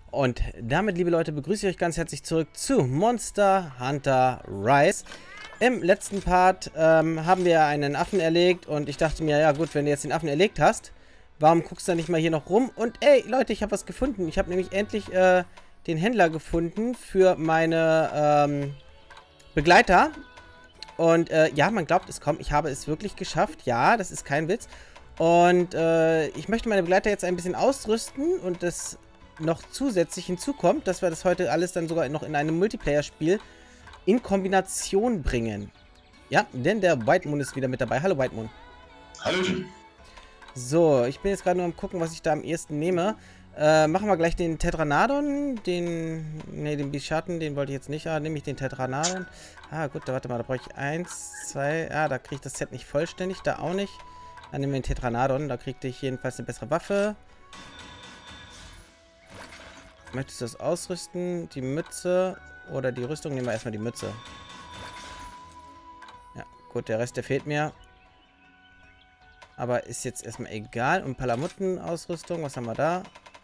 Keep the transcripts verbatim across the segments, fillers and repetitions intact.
Und damit, liebe Leute, begrüße ich euch ganz herzlich zurück zu Monster Hunter Rise. Im letzten Part ähm, haben wir einen Affen erlegt und ich dachte mir, ja gut, wenn du jetzt den Affen erlegt hast, warum guckst du dann nicht mal hier noch rum? Und ey, Leute, ich habe was gefunden. Ich habe nämlich endlich äh, den Händler gefunden für meine ähm, Begleiter. Und äh, ja, man glaubt es kommt, ich habe es wirklich geschafft. Ja, das ist kein Witz. Und äh, ich möchte meine Begleiter jetzt ein bisschen ausrüsten und das noch zusätzlich hinzukommt, dass wir das heute alles dann sogar noch in einem Multiplayer-Spiel in Kombination bringen. Ja, denn der White Moon ist wieder mit dabei. Hallo White Moon. Hallo. So, ich bin jetzt gerade nur am gucken, was ich da am ehesten nehme. Äh, machen wir gleich den Tetranadon, den, ne, den Bischatten, den wollte ich jetzt nicht, ah, nehme ich den Tetranadon. Ah, gut, da warte mal, da brauche ich eins, zwei, ah, da kriege ich das Set nicht vollständig, da auch nicht. Dann nehmen wir den Tetranadon, da kriegte ich jedenfalls eine bessere Waffe. Möchtest du das ausrüsten? Die Mütze oder die Rüstung? Nehmen wir erstmal die Mütze. Ja, gut, der Rest, der fehlt mir. Aber ist jetzt erstmal egal. Und Palamutten-Ausrüstung, was haben wir da?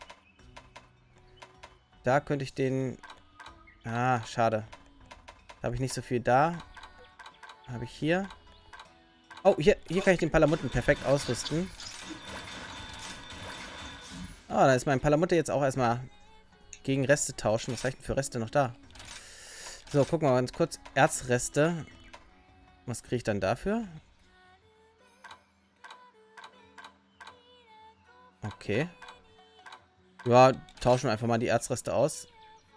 Da könnte ich den... Ah, schade. Da habe ich nicht so viel da. Habe ich hier. Oh, hier, hier kann ich den Palamutten perfekt ausrüsten. Ah, oh, da ist mein Palamutte jetzt auch erstmal gegen Reste tauschen. Was reicht denn für Reste noch da? So, gucken wir mal ganz kurz. Erzreste. Was kriege ich dann dafür? Okay. Ja, tauschen wir einfach mal die Erzreste aus.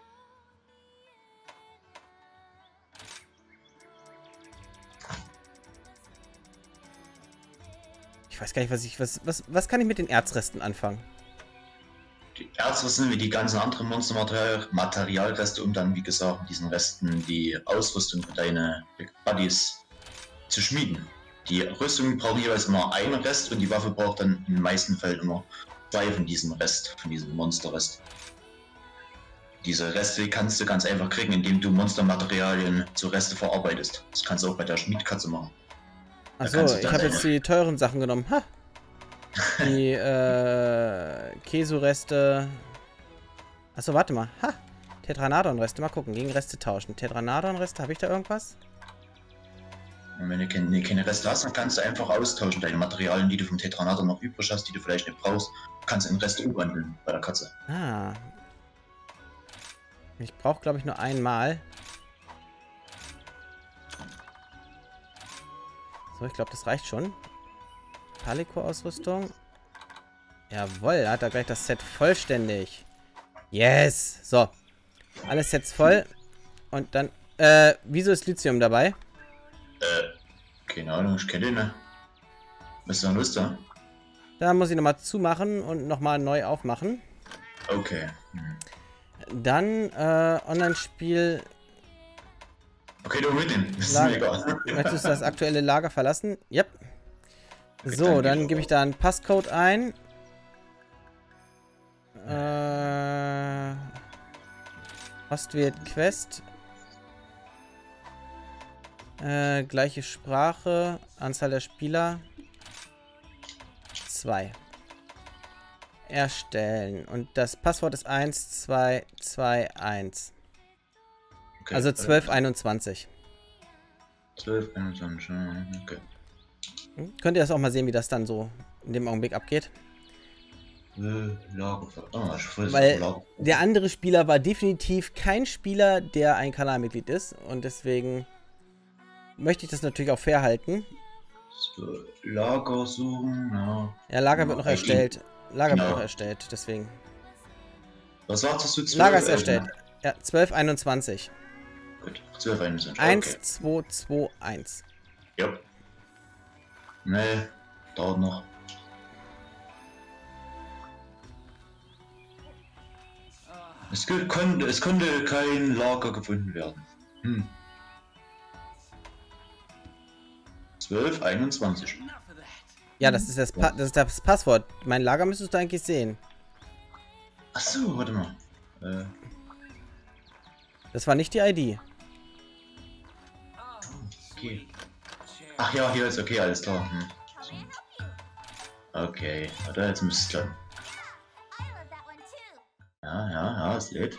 Ich weiß gar nicht, was ich... Was, was, was kann ich mit den Erzresten anfangen? Die Erzreste sind wie die ganzen anderen Monstermaterialreste, um dann, wie gesagt, mit diesen Resten die Ausrüstung für deine Big Buddies zu schmieden. Die Rüstung braucht jeweils immer einen Rest und die Waffe braucht dann in den meisten Fällen immer zwei von diesem Rest, von diesem Monsterrest. Diese Reste kannst du ganz einfach kriegen, indem du Monstermaterialien zu Reste verarbeitest. Das kannst du auch bei der Schmiedkatze machen. Achso, ich habe jetzt die teuren Sachen genommen. Ha! Die äh, Kesu-Reste. Achso, warte mal. Ha! Tetranadon-Reste. Mal gucken. Gegen Reste tauschen. Tetranadon-Reste. Habe ich da irgendwas? Und wenn du keine, keine Reste hast, dann kannst du einfach austauschen. Deine Materialien, die du vom Tetranadon noch übrig hast, die du vielleicht nicht brauchst, kannst du in Reste umwandeln bei der Katze. Ah. Ich brauche, glaube ich, nur einmal. So, ich glaube, das reicht schon. Palico-Ausrüstung. Jawohl, da hat er gleich das Set vollständig. Yes! So. Alle Sets voll. Und dann, äh, wieso ist Lithium dabei? Äh, keine Ahnung, ich kenne den, ne? Was ist da los da? Da muss ich nochmal zumachen und nochmal neu aufmachen. Okay. Hm. Dann, äh, Online-Spiel. Okay, du mit dem. Das ist Lager. mir egal. Möchtest du das aktuelle Lager verlassen? Yep. So, dann gebe ich da einen Passcode ein. Äh, Ostwirt Quest. Äh, gleiche Sprache. Anzahl der Spieler. zwei. Erstellen. Und das Passwort ist eins zwei zwei eins. Okay, also zwölf einundzwanzig. zwölf einundzwanzig, okay. Hm? Könnt ihr das auch mal sehen, wie das dann so in dem Augenblick abgeht? Äh, Lager. Oh, ich weiß, Weil Lager. der andere Spieler war definitiv kein Spieler, der ein Kanalmitglied ist. Und deswegen möchte ich das natürlich auch fair halten. So, Lager suchen, ja. Ja, Lager wird noch okay. erstellt. Lager Genau. wird noch erstellt, deswegen. Was sagtest du? zwölf, Lager ist äh, erstellt. Ja, zwölf einundzwanzig. Gut, zwölf einundzwanzig. eins zwei zwei eins. Ja. Nee, dauert noch. Es konnte, es konnte kein Lager gefunden werden. Hm. zwölf einundzwanzig. Ja, das ist das, pa das ist das Passwort. Mein Lager müsstest du eigentlich sehen. Achso, warte mal. Äh. Das war nicht die I D. Okay. Ach ja, hier ist okay, alles klar. Hm. Okay, warte, jetzt müsste es klappen. Ja, ja, ja, es lädt.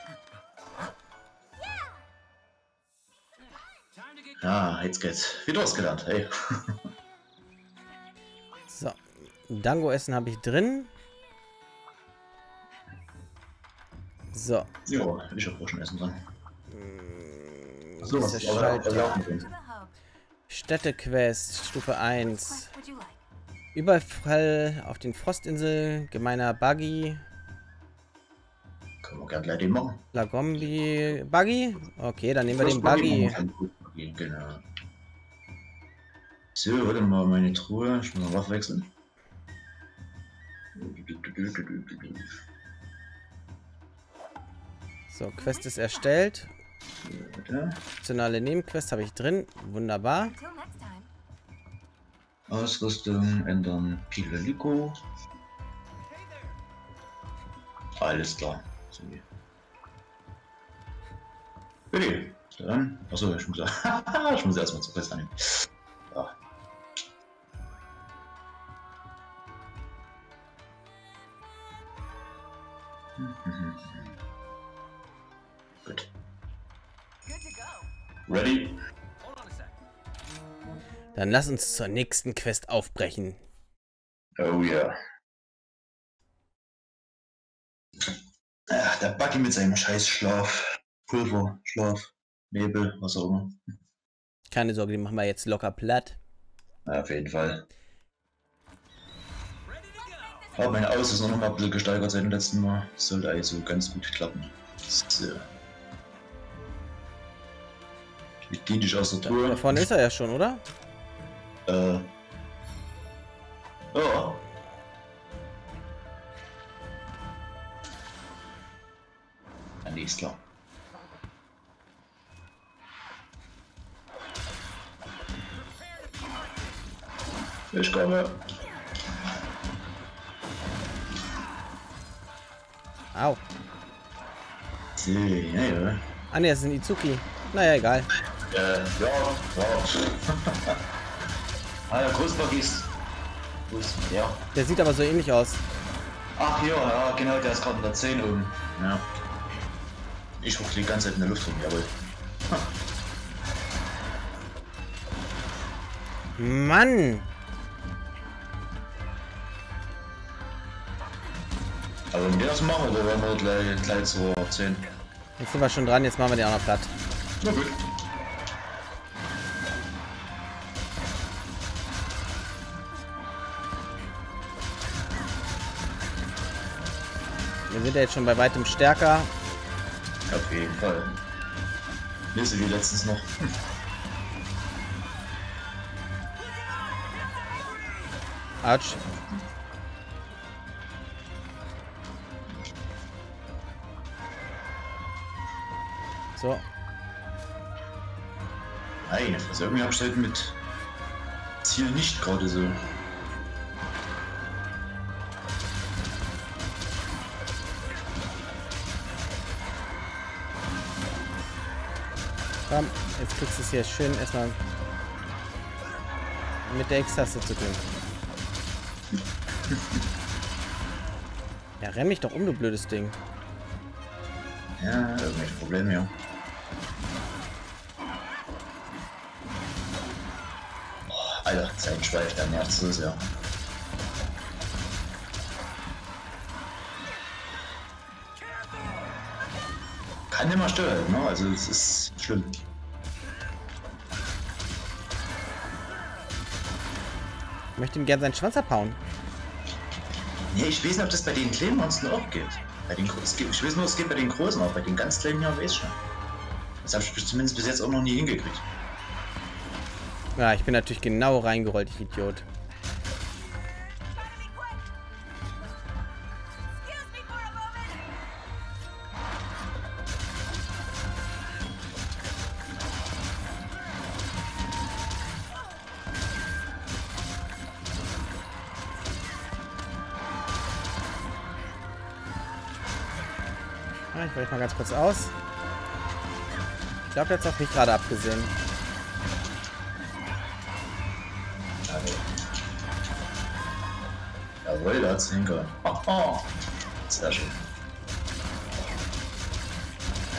Ja, jetzt geht's. Wieder ausgelernt, hey. So. Dango essen habe ich drin. So. Ja, ich habe auch schon Essen dran. So, was ist Schalter? Städtequest, Stufe eins. Überfall auf den Frostinseln, gemeiner Buggy. Können wir gerne gleich den machen. Lagombi. Buggy? Okay, dann nehmen wir den Buggy. Buggy. Genau. So, warte mal, meine Truhe. Ich muss noch Waffe wechseln. So, Quest ist erstellt. Ja. Optionale Nebenquest habe ich drin. Wunderbar. Ausrüstung ändern. Pilolico. Alles klar. So. Okay, dann. Achso, ich muss, ich muss erstmal zur Quest annehmen. Ja. Gut. Ready? Dann lass uns zur nächsten Quest aufbrechen. Oh ja. Ach, der Buggy mit seinem scheiß Schlaf. Pulver, Schlaf, Nebel, was auch immer. Keine Sorge, die machen wir jetzt locker platt. Ja, auf jeden Fall. Aber meine Aus ist noch mal ein bisschen gesteigert seit dem letzten Mal. Das sollte also ganz gut klappen. So. Ich bediene dich aus der Da, Tour. da vorne ist er ja schon, oder? Äh. Ja. Ja, nee, ist klar. Ich komme. Au. So, ja, ja. Ah ne, das ist ein Izuki. Naja, egal. Äh, ja, ja. Ah, der Großbuggy ist. Wo ist ja. Der sieht aber so ähnlich aus. Ach ja, ja, genau, der ist gerade in der zehn oben. Ja. Ich hoch die ganze Zeit in der Luft rum, jawohl. Mann! Aber wenn wir das machen, oder wollen wir gleich, gleich zur zehn? Jetzt sind wir schon dran, jetzt machen wir den auch noch platt. Na gut. Wir sind ja jetzt schon bei weitem stärker. Auf jeden Fall. Nicht so wie letztens noch. Autsch. So. Nein, das irgendwie habe ich halt mit Ziel nicht gerade so. Komm, jetzt kriegst du es hier schön erstmal mit der X-Taste zu tun. Ja, renn mich doch um, du blödes Ding. Ja, irgendwelche Probleme, ja. Oh, Alter, Zeitschweif, der nervt so sehr. Kann immer stören, ne? Also es ist schlimm. Ich möchte ihm gerne seinen Schwanz abhauen. Nee, ich weiß nicht, ob das bei den kleinen Monstern auch geht. Bei den, es geht ich weiß nur, es geht bei den großen auch. Bei den ganz kleinen ja, weiß ich schon. Das habe ich zumindest bis jetzt auch noch nie hingekriegt. Ja, ich bin natürlich genau reingerollt, ich Idiot. Ich weiche mal ganz kurz aus. Ich glaube, der hat es auf mich gerade abgesehen. Okay. Jawohl, da hat's hingehauen. Oh, sehr schön.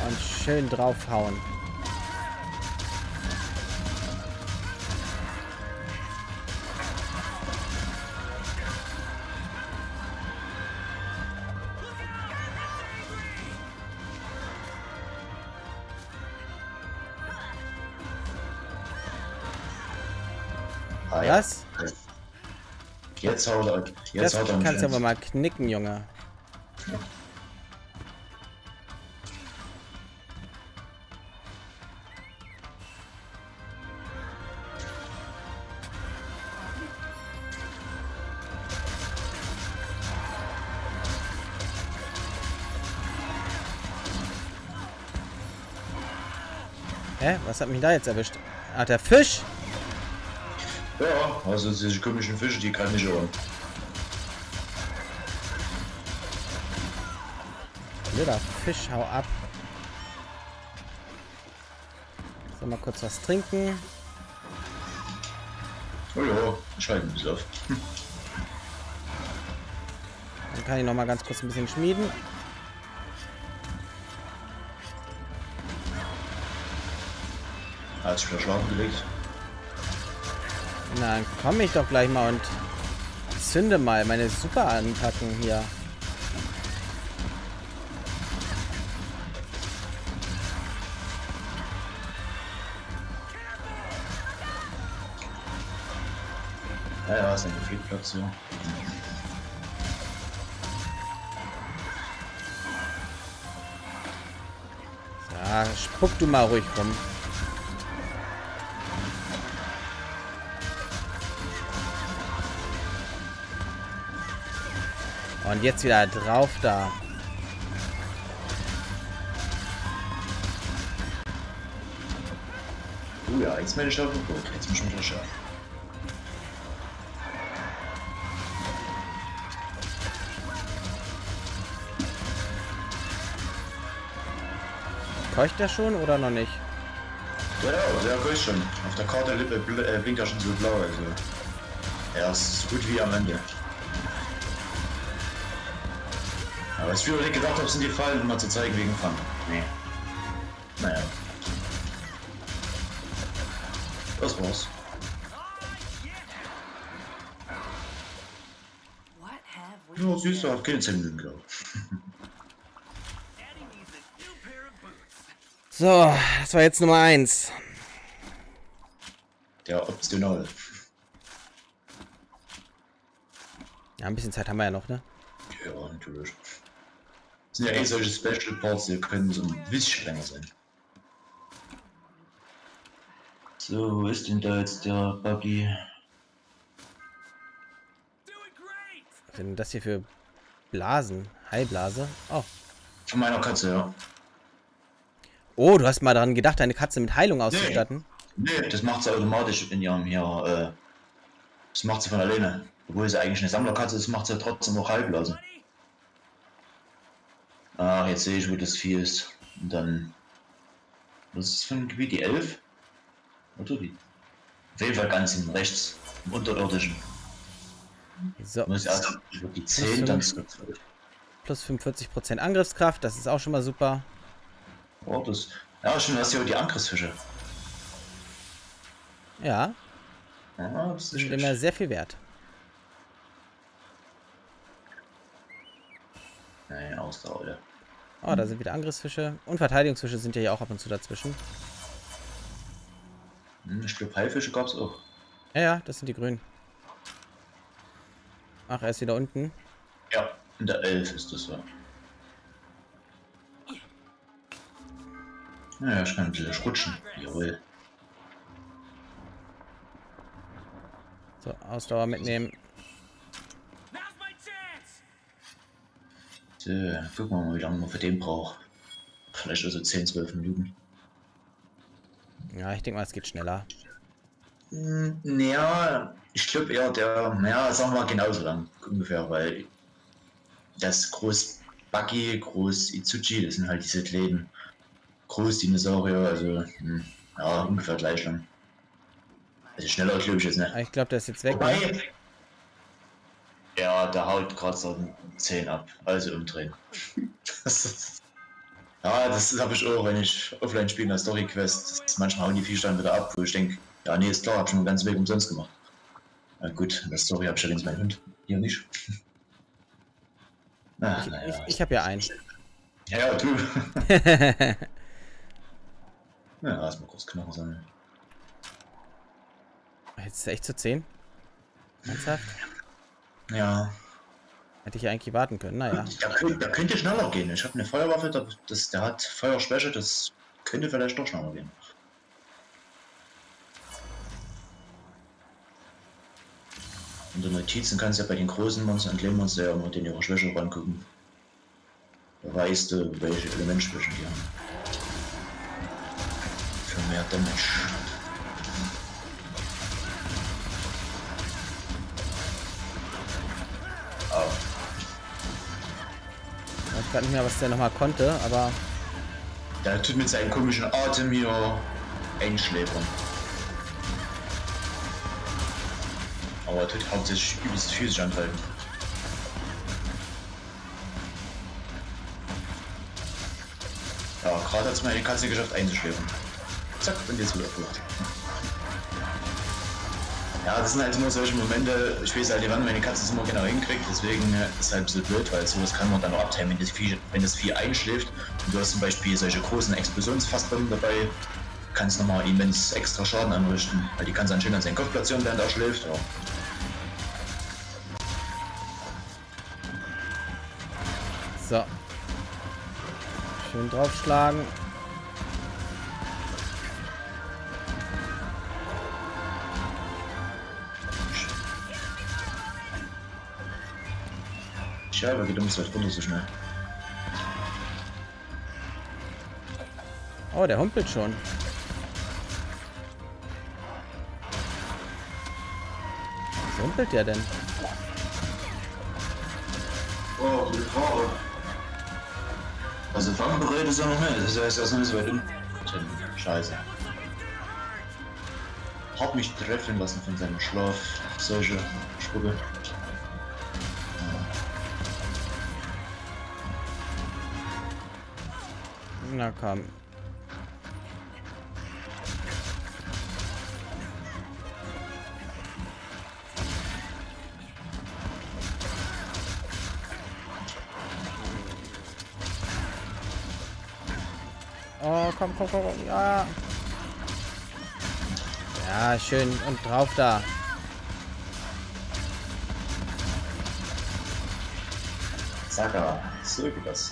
Und schön draufhauen. Ah, ja. Was? Jetzt haut er. Jetzt Das haut er kannst du aber mal knicken, Junge. Hä? Was hat mich da jetzt erwischt? Ah, der Fisch! Ja, also diese komischen Fische, die kann ich hören. Blöder Fisch, hau ab. So, mal kurz was trinken. Oh ja, scheint ein bisschen auf. Dann kann ich noch mal ganz kurz ein bisschen schmieden. Hast du wieder schlafen gelegt? Na, dann komme ich doch gleich mal und zünde mal meine Super-Attacken hier. Ja, ja, ist ein Gefehlplatz so. Ja, spuck du mal ruhig rum. Und jetzt wieder drauf da. Oh ja, jetzt meine ich auf dem Boot. Jetzt muss ich mich schauen. Keucht der schon oder noch nicht? Ja, ja, der keucht schon. Auf der Karte Lippe bl äh, blinkt er schon so blau. Also. Er ist so gut wie am Ende. Aber es wieder nicht gedacht habe, sind die Fallen, um mal zu zeigen wegen Fang. Nee. Naja. Das war's. Ja, süß, da hat keine zehn Minuten gehabt. So, das war jetzt Nummer eins. Der optional. Ja, ein bisschen Zeit haben wir ja noch, ne? Ja, natürlich. Das sind ja eh solche Special Parts, die können so ein bisschen länger sein. So, wo ist denn da jetzt der Buggy? Was sind denn das hier für Blasen? Heilblase? Oh. Von meiner Katze, ja. Oh, du hast mal daran gedacht, deine Katze mit Heilung auszustatten? Nee, nee, das macht sie automatisch in ihrem hier, äh, das macht sie von alleine. Obwohl sie eigentlich eine Sammlerkatze ist, macht sie trotzdem noch Heilblasen. Ach, jetzt sehe ich, wo das Vieh ist. Und dann, was ist das für ein Gebiet, die elf? Oder die? Auf jeden Fall ganz hinten rechts, im Unterirdischen. So. Muss erst die zehn, dann zwölf. Plus fünfundvierzig Prozent Angriffskraft, das ist auch schon mal super. Oh, das, ja, schon hast du ja die Angriffsfische. Ja, Ja, das die ist sind immer sehr viel wert. Nein, Ausdauer, oder? Oh, da sind wieder Angriffsfische. Und Verteidigungsfische sind ja hier auch ab und zu dazwischen. Hm, ich glaube, Haifische gab es auch. Ja, ja, das sind die grünen. Ach, er ist wieder unten. Ja, in der elf ist das so. Naja, ich kann ein bisschen rutschen. Jawohl. So, Ausdauer mitnehmen. So, gucken wir mal, wie lange man für den braucht. Vielleicht also zehn, zwölf Minuten. Ja, ich denke mal, es geht schneller. Hm, ja, ich glaube eher der, naja, sagen wir mal genauso lang ungefähr, weil das Groß Buggy, Groß Izuchi, das sind halt diese kleinen Großdinosaurier, also hm, ja, ungefähr gleich lang. Also schneller glaube ich jetzt nicht. Aber ich glaube, der ist jetzt weg. Wobei, Ne? ja, der haut gerade so zehn ab, also umdrehen. Das ist, Ja, das habe ich auch, wenn ich offline spiele in der Story Quest. Manchmal hauen die Viecher dann wieder ab, wo ich denke, ja, nee, ist klar, hab schon den ganzen Weg umsonst gemacht. Na gut, in der Story habe ich allerdings meinen Hund. Hier nicht. Na, Ich, ich, naja. ich habe ja einen. Ja, ja, du. Ja, erstmal kurz Knochen sammeln. Jetzt ist echt zu zehn. Ernsthaft? Ja. Hätte ich ja eigentlich warten können. Naja. Da, könnt, da könnte schneller gehen. Ich habe eine Feuerwaffe, da- das, der hat Feuerschwäche, das könnte vielleicht doch schneller gehen. In den Notizen kannst du ja bei den großen Monstern und Lehmmonster ja immer in ihre Schwäche rangucken. Da weißt du, welche Elementschwächen die haben. Für mehr Damage. Oh. Ich weiß gerade nicht mehr, was der nochmal konnte, aber... Der tut mit seinem komischen Atem hier einschläfern. Aber er tut hauptsächlich übelst physisch angreifen. Ja, gerade hat es meine Katze geschafft einzuschläfern. Zack, und jetzt wieder tot. Ja, das sind halt immer solche Momente, ich weiß halt, wann meine Katze es immer genau hinkriegt, deswegen ist halt ein bisschen blöd, weil sowas kann man dann auch abteilen, wenn das Vieh, wenn das Vieh einschläft und du hast zum Beispiel solche großen Explosionsfassbomben dabei, kannst nochmal immens extra Schaden anrichten, weil die kannst dann schön an seinen Kopf platzieren, während er schläft. Ja. So. Schön draufschlagen. Ja, aber geht ums weit runter so schnell. Oh, der humpelt schon. Was humpelt der denn? Oh, die Farbe. Also fangbereit ist er noch nicht, das heißt erst noch nicht so weit hin. Scheiße. Hab mich treffen lassen von seinem Schlaf. Solche Spucke. Na komm. Oh, komm, komm, komm, komm. Ja. Ja, schön. Und drauf da. Saga, so geht das.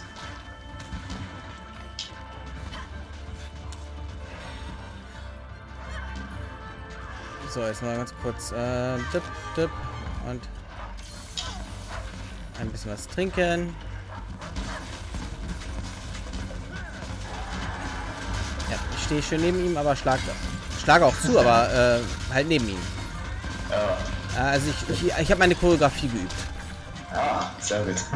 So, jetzt mal ganz kurz äh, tipp, tipp und ein bisschen was trinken. Ja, ich stehe schön neben ihm, aber schlag, schlage auch zu, aber äh, halt neben ihm. Ja. Also ich, ich, ich habe meine Choreografie geübt. Ja, sehr gut.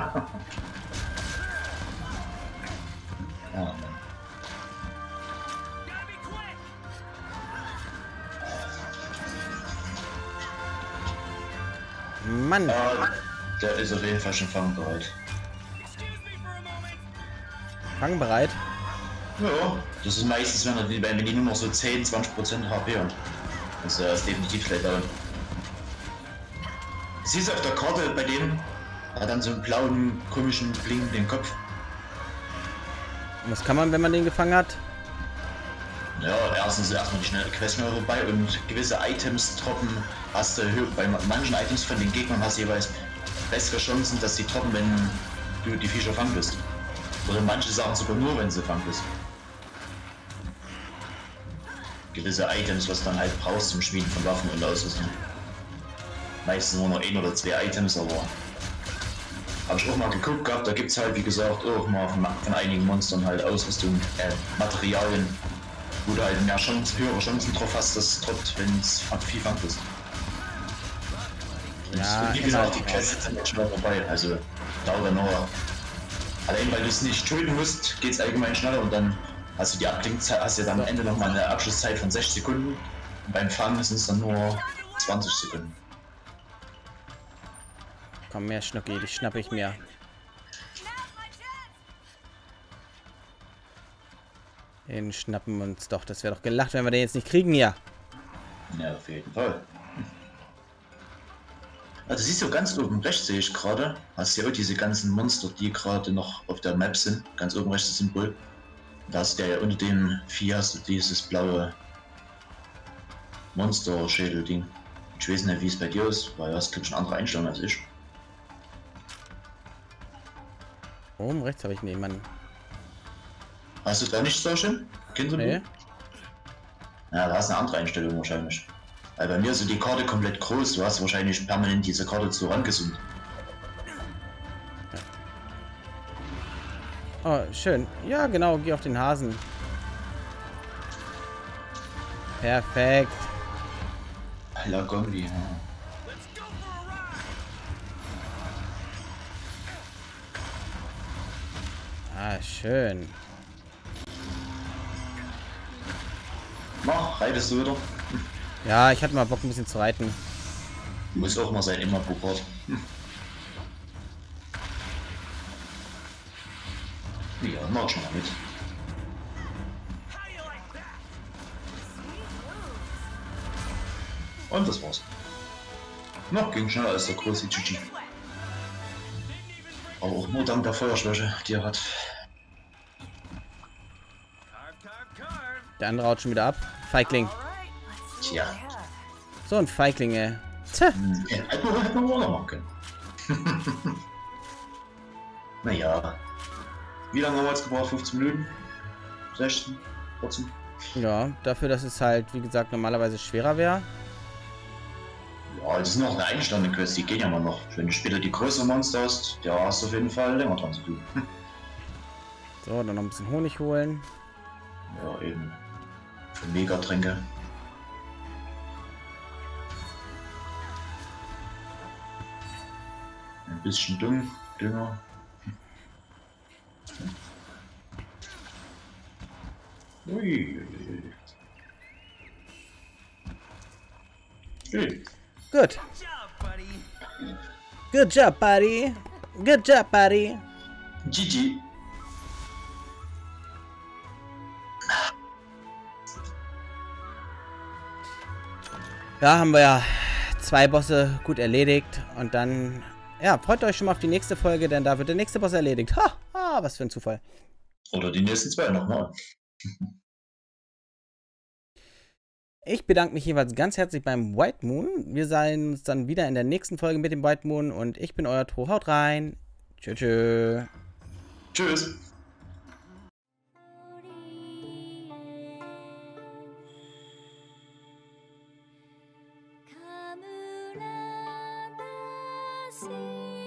Ja, Mann. Mann. Ja, der ist auf jeden Fall schon fangbereit. Fangbereit. Ja, das ist meistens, wenn, er die, wenn die nur noch so zehn, zwanzig Prozent H P haben. Das ist definitiv gleich down. Siehst du auf der Karte bei dem, er hat dann so einen blauen, komischen, blinkenden Kopf. Was kann man, wenn man den gefangen hat? Ja, erstens erstmal die schnelle Quest mehr vorbei und gewisse Items droppen. Hast du bei manchen Items von den Gegnern hast du jeweils bessere Chancen, dass sie droppen, wenn du die Viecher fangen bist. Oder manche Sachen sogar nur, wenn sie fangen bist. Gewisse Items, was dann halt brauchst zum Schmieden von Waffen und Ausrüstung. Meistens nur noch ein oder zwei Items, aber habe ich auch mal geguckt gehabt, da gibt es halt wie gesagt auch mal von, von einigen Monstern halt Ausrüstung, äh, Materialien, wo du halt mehr Chancen, höhere Chancen drauf hast, dass es droppt, wenn es viel fangt ist. Ja, und wie gesagt, die Quests sind jetzt schon vorbei, also dauert dann noch. Allein weil du es nicht töten musst, geht es allgemein schneller und dann hast du die Abklingzeit, hast du dann am Ende nochmal eine Abschlusszeit von sechs Sekunden und beim Fangen sind es dann nur zwanzig Sekunden. Komm, mehr Schnucki, die schnappe ich mir. Den schnappen wir uns doch. Das wäre doch gelacht, wenn wir den jetzt nicht kriegen hier. Ja, auf jeden Fall. Also siehst du ganz oben rechts, sehe ich gerade, hast du ja auch diese ganzen Monster, die gerade noch auf der Map sind. Ganz oben rechts das Symbol. Da ist der ja unter dem Vieh hast du dieses blaue Monster-Schädel-Ding. Ich weiß nicht, wie es bei dir ist, weil du hast glaube ich eine andere Einstellung als ich. Oben rechts habe ich niemanden. Hast du da nicht so schön? Kind Nee. Ja, da hast du eine andere Einstellung wahrscheinlich. Weil bei mir ist so die Karte komplett groß, du hast wahrscheinlich permanent diese Karte zu rangezoomt. Oh, schön. Ja, genau, geh auf den Hasen. Perfekt. La Gombi. Ah, schön. Mach, reitest du wieder? Ja, ich hatte mal Bock, ein bisschen zu reiten. Muss auch mal sein, immer Bukort. Ja, mach schon mal mit. Und das war's. Noch ging schneller als der große Chichi. Aber auch nur dank der Feuerschwäche, die er hat. Der andere haut schon wieder ab. Feigling. Tja. So ein Feigling, ey. Tja. Hm, ja, hätten wir, hätten wir auch noch machen können. Naja. Wie lange haben wir jetzt gebraucht? fünfzehn Minuten? sechzehn? vierzehn? Ja, dafür, dass es halt, wie gesagt, normalerweise schwerer wäre. Ja, das ist noch eine einstandene Quest, die gehen ja mal noch. Wenn du später die größeren Monster hast, da hast du auf jeden Fall länger dran zu tun. So, dann noch ein bisschen Honig holen. Ja, eben. Für Megatränke. Ein bisschen Düng, Dünger. Ui. Hey. Gut. Good job, buddy. Good job, buddy. G G. Ja, haben wir ja zwei Bosse gut erledigt. Und dann, ja, freut euch schon mal auf die nächste Folge, denn da wird der nächste Boss erledigt. Ha, ha, was für ein Zufall. Oder die nächsten zwei nochmal. Ich bedanke mich jeweils ganz herzlich beim White Moon. Wir sehen uns dann wieder in der nächsten Folge mit dem White Moon. Und ich bin euer Tro. Haut rein. Tschö, tschö. Tschüss. See